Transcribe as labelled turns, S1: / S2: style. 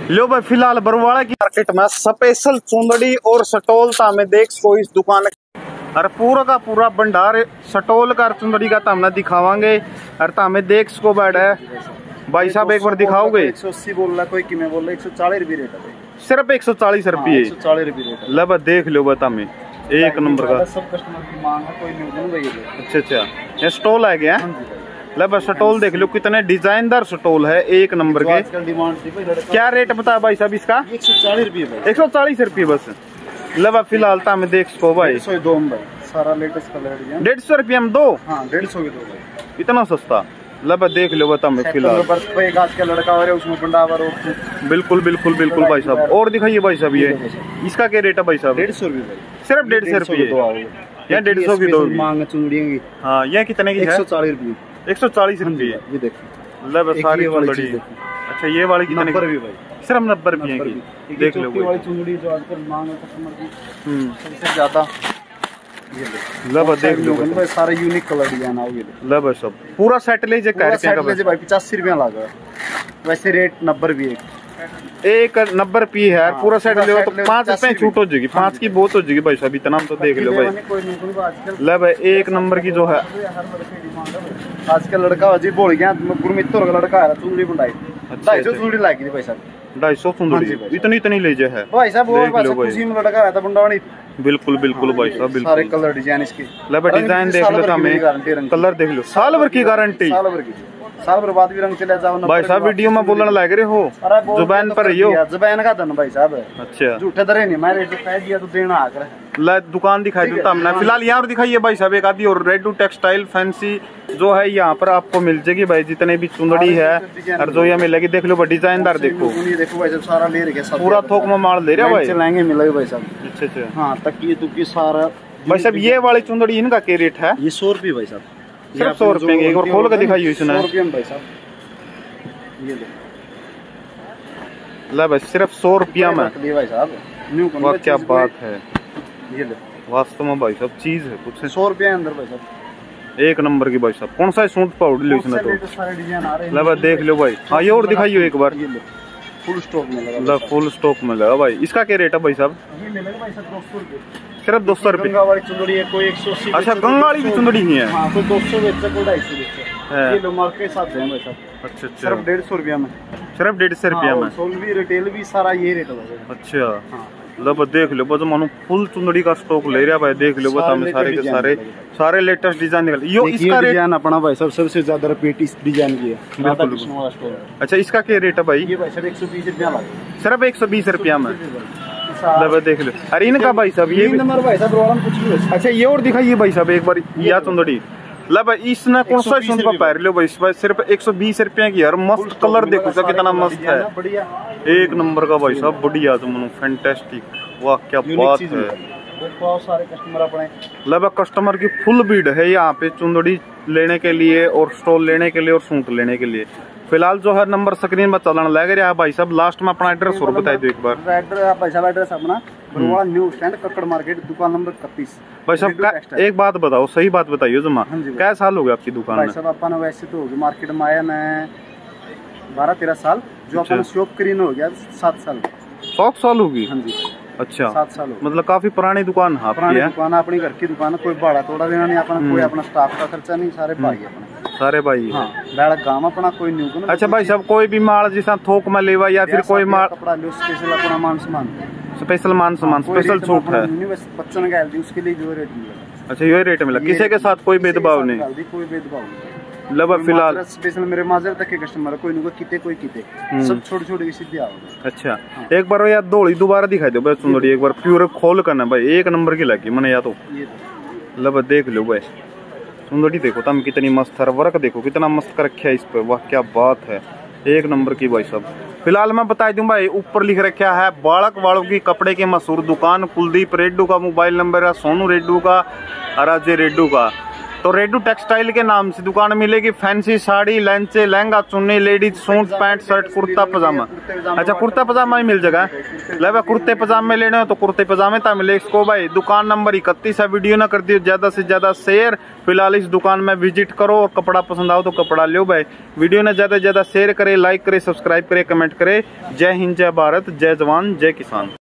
S1: लो भाई फिलहाल बरवाड़ा की मार्केट में स्पेशल चुंदड़ी और सटोल में देख सको इस दुकान और पूरा का पूरा भंडार सटोल का चुंदड़ी का हमने दिखावांगे और हमें देख सको बैठ है भाई साहब एक बार दिखाओगे।
S2: 180 बोल रहा कोई किमें बोल रहा 140 रुपये रेट है,
S1: सिर्फ 140 रुपये।
S2: 140 रुपये रेट है।
S1: लब देख लो बता में एक नंबर का
S2: सब कस्टमर की मांग है, कोई नहीं।
S1: अच्छा ये स्टॉल है क्या? लब स्टॉल देख लो कितने डिजाइनदार स्टॉल है, एक नंबर के। क्या रेट बता भाई साहब इसका?
S2: 140 रुपये।
S1: 140 रुपये बस। लब फिलहाल हमें देख सको भाई
S2: सारा लेटेस्ट कलर
S1: 150 रुपये में दो।
S2: हाँ 150 के दो,
S1: इतना सस्ता। लब देख लो बता मैं फिलहाल
S2: का लड़का और उसमें बंडावर
S1: बिल्कुल बिल्कुल बिल्कुल भाई साहब। और दिखाइए भाई साहब ये इसका क्या रेट है भाई साहब?
S2: 150 रुपये,
S1: सिर्फ 150 रुपये। यहाँ 150 की दो
S2: मांग चुंदड़ी।
S1: हाँ ये कितने की है?
S2: 140 रुपये।
S1: 140 रुपये।
S2: ये देखो
S1: लब सारी चुंदड़ी। अच्छा ये वाली कितने की? सिर्फ 90 रुपये की। देख लो
S2: वाली चुंदड़ी जो आजकल मांग है कस्टमर की सबसे ज्यादा।
S1: लब देख लो
S2: भाई सारे यूनिक कलर डिजाइन आओगे।
S1: लब सब पूरा सेट ले जे कर के
S2: भाई 85 रुपया लगा, वैसे रेट 90 रुपये
S1: एक 90 रुपये है। पूरा सेट ले तो 5 रुपए छूट हो जाएगी, 5 की बहुत हो जाएगी भाई साहब। इतना तो देख लो भाई। लब एक नंबर की जो है
S2: आजकल लड़का अजीब बोल गया गुरमित्तोर का लड़का है चुंदड़ी बुंडाई 250 चुंदड़ी लागी थी भाई साहब।
S1: 250 चुंदड़ी इतनी ले जे है
S2: भाई साहब। वो खुशी में लड़का है था बुंडावनी।
S1: बिल्कुल बिल्कुल भाई साहब बिल्कुल।
S2: सारे कलर डिजाइन इसके।
S1: लब डिजाइन देख लो हमें, कलर देख लो, साल भर की गारंटी।
S2: साल भर बाद भी रंग चले जाओ
S1: भाई साहब। वीडियो में बोलने लग रहे हो, जुबान पर रही हो।
S2: जुबान का धन भाई साहब।
S1: अच्छा
S2: झूठे दरे नहीं, मैं रेट कह दिया तो देना आकर
S1: दुकान दिखाई देता हमने। फिलहाल यहाँ दिखाइए भाई साहब एक आदि और रेडू टेक्सटाइल फैंसी जो है यहाँ पर आपको मिल जाएगी भाई। जितने भी चुंदड़ी है और जो यहाँ मिलेगी देख लो डिजाइनदार देखो
S2: भाई साहब। सारा ले रखे
S1: पूरा थोक में माल ले रहा भाई।
S2: लहंगे मिलेगा भाई साहब।
S1: अच्छा अच्छा
S2: हाँ तकिए तुकी सारा
S1: भाई साहब। ये वाली चुंदड़ी इनका क्या रेट है?
S2: ये 100 रुपये भाई साहब।
S1: सिर्फ 100 रुपये। एक बार खोल कर दिखाइए इसने।
S2: 100 रुपये भाई साहब। ये
S1: ले भाई सिर्फ 100 रुपया में
S2: भाई साहब।
S1: वाह क्या बात है।
S2: ये ले
S1: वास्तव में भाई साहब चीज है कुछ।
S2: 100 रुपये अंदर भाई साहब।
S1: एक नंबर की भाई साहब। कौन सा सूट पाउडर लो इसने तो
S2: सारे डिजाइन आ रहे हैं।
S1: ले भाई देख लो भाई। हाँ ये और दिखाइए एक बार।
S2: फुल स्टॉक में लगा।
S1: फुल स्टॉक में लगा भाई। इसका क्या रेट है भाई साहब?
S2: ये मिलेगा भाई साहब 200 रुपये।
S1: सिर्फ 200 रुपये।
S2: गंगा वाली चुंदड़ी है, कोई 180।
S1: अच्छा गंगा वाली भी चुंदड़ी ही है।
S2: हाँ कोई 200 बेचता, कोई 250 बेचता। ये लो मार्केट के साथ है भाई साहब।
S1: अच्छा अच्छा
S2: सिर्फ 150 रुपया में।
S1: सिर्फ 150 रुपया में।
S2: सोल भी रिटेल भी सारा ये रेट है।
S1: अच्छा लब देख लो बस मानो फुल चुंदड़ी का स्टॉक ले रहा भाई। देख लो बस हमें सारे के सारे लेटेस्ट डिजाइन निकल। यो इसका
S2: डिजाइन अपना भाई साहब सबसे ज्यादा रिपीट इस डिजाइन की है।
S1: बिल्कुल। अच्छा इसका क्या रेट है भाई?
S2: ये भाई साहब 120 रुपया लगा।
S1: सिर्फ 120 रुपया में। लब देख लो। अरे इनका भाई साहब ये
S2: नंबर भाई साहब रोलन कुछ नहीं।
S1: अच्छा ये और दिखाइए भाई साहब एक बार या चुंदड़ी। लब इसने कौन सा सुन पा पा लो भाई सिर्फ 120 रुपए की। यार मस्त कलर देखो सा कितना मस्त है। एक नंबर का भाई साहब बढ़िया तुम फैंटास्टिक। वाह क्या बात है।
S2: सारे कस्टमर अपने
S1: लब कस्टमर की फुल भीड़ है यहाँ पे चुंदड़ी लेने के लिए और स्टॉल लेने के लिए और सूट लेने के लिए। फिलहाल जो है नंबर स्क्रीन में चलन लग रहा है भाई साहब। लास्ट में अपना एड्रेस और बताई दो एक बार।
S2: भाई साहब एड्रेस अपना Barwada new stand Kakkar market दुकान नंबर 31।
S1: भाई साहब एक बात बताओ, सही बात बताइए जमा क्या साल हो गया आपकी दुकान में?
S2: भाई साहब अपन वैसे तो मार्केट में आया ना 12-13 साल। जो अपन शॉप करीन हो गया 7 साल।
S1: 7 साल होगी?
S2: हाँ जी।
S1: अच्छा
S2: 7 साल
S1: मतलब काफी पुरानी दुकान है।
S2: पुरानी दुकान अपनी घर की दुकान। कोई भाड़ा थोड़ा देना नहीं अपना, कोई अपना स्टाफ का खर्चा नहीं। सारे भाई अपना,
S1: सारे भाई।
S2: हाँ बैल गांव अपना कोई नहीं।
S1: अच्छा भाई साहब कोई भी माल जिस थोक में लेवा या फिर कोई माल
S2: कपड़ा लो स्पेशल अपना मान सामान
S1: स्पेशल मान सामान स्पेशल छूट है
S2: बच्चन का उसके लिए जो रेट मिला।
S1: अच्छा ये रेट मिला, किसी के साथ कोई भेदभाव नहीं?
S2: कोई भेदभाव नहीं।
S1: लब फिलहाल
S2: स्पेशल मेरे माजर तक के कस्टमर कोई नहीं किते कोई किते सब छोटे छोटे की सीधे आओगे।
S1: अच्छा एक बार यार दौड़ी दोबारा दिखाई दो भाई चुंदड़ी एक बार प्योर खोल करना भाई। एक नंबर की लगी मैंने या तो। लब देख लो भाई चुंदड़ी देखो तुम कितनी मस्त है। वर्क देखो कितना मस्त कर रखा है इस पे। वाह क्या बात है। एक नंबर की भाई साहब। फिलहाल मैं बता दूं भाई ऊपर लिख रखा है बालक वालों की कपड़े की मशहूर दुकान कुलदीप रेड्डू का मोबाइल नंबर है, सोनू रेड्डू का और अजय रेड्डू का। तो रेडू टेक्सटाइल के नाम से दुकान मिलेगी। फैंसी साड़ी, लहंचे, लहंगा, चुन्नी, ladies suit, pant, shirt, kurta pyjama. अच्छा कुर्ता पजामा ही मिल जाएगा। ले भाई कुर्ते पजामे लेने हो तो कुर्ते पजामे ता मिले इसको भाई। दुकान नंबर 31 है। वीडियो ना कर दियो ज्यादा से ज्यादा शेयर। फिलहाल इस दुकान में विजिट करो और कपड़ा पसंद आओ तो कपड़ा लो भाई। वीडियो ने ज्यादा से ज्यादा शेयर करे, लाइक करे, सब्सक्राइब करे, कमेंट करे। जय हिंद, जय भारत, जय जवान, जय किसान।